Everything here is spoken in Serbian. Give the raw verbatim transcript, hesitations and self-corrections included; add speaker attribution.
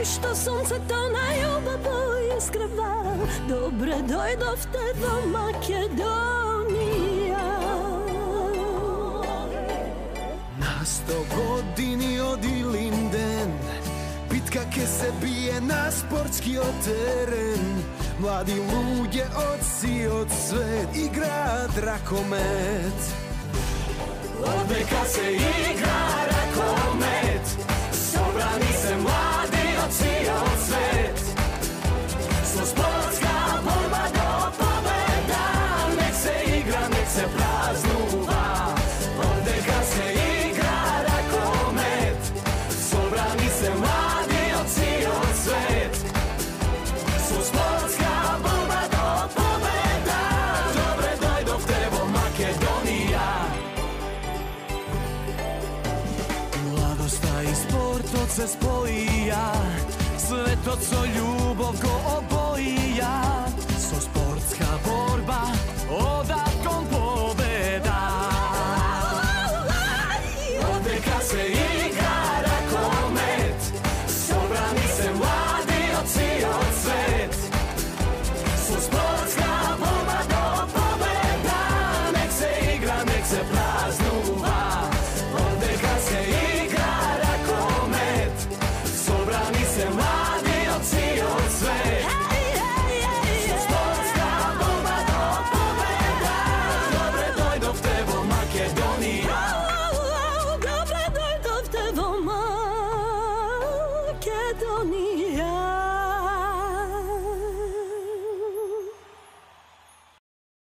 Speaker 1: što sunce to na ljubav iskrava. Dobre dojdov te do Makedonija.
Speaker 2: Na sto godini od Ilinden, bitka ke se bije na sportski teren. Mladi luđe od si od svet igra drakomet. Od veka se igra rakomet, sobrani se mladi od si od svet. Svo sportska borba do pobeda, nek se igra, nek se praznuva. Od veka se igra rakomet, sobrani se mladi od si od svet. Svo sportska borba do pobeda, dobre dojdov tevo Makedonija. I sport od se spojija, sve to co ljubov ko obojija. So sportska borba oda